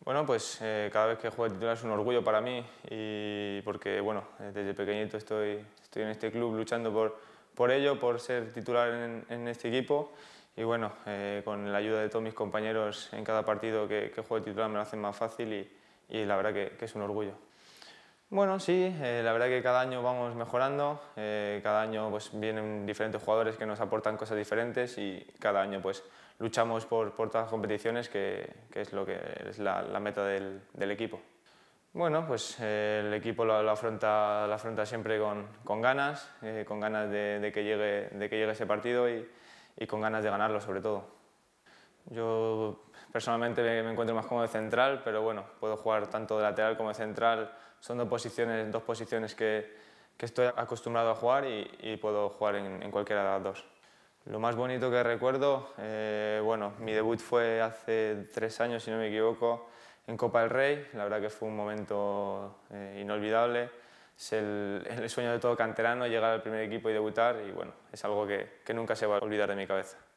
Bueno, pues cada vez que juego de titular es un orgullo para mí y porque bueno, desde pequeñito estoy en este club luchando por ello, por ser titular en este equipo y bueno, con la ayuda de todos mis compañeros en cada partido que juego de titular me lo hacen más fácil y la verdad que es un orgullo. Bueno, sí, la verdad que cada año vamos mejorando, cada año pues, vienen diferentes jugadores que nos aportan cosas diferentes y cada año pues, luchamos por todas las competiciones que es lo que es la meta del equipo. Bueno, pues el equipo lo afronta siempre con ganas de que llegue ese partido y con ganas de ganarlo sobre todo. Yo personalmente me encuentro más cómodo de central, pero bueno, puedo jugar tanto de lateral como de central. Son dos posiciones que estoy acostumbrado a jugar y puedo jugar en cualquiera de las dos. Lo más bonito que recuerdo, bueno, mi debut fue hace 3 años, si no me equivoco, en Copa del Rey. La verdad que fue un momento inolvidable. Es el sueño de todo canterano, llegar al primer equipo y debutar y bueno, es algo que nunca se va a olvidar de mi cabeza.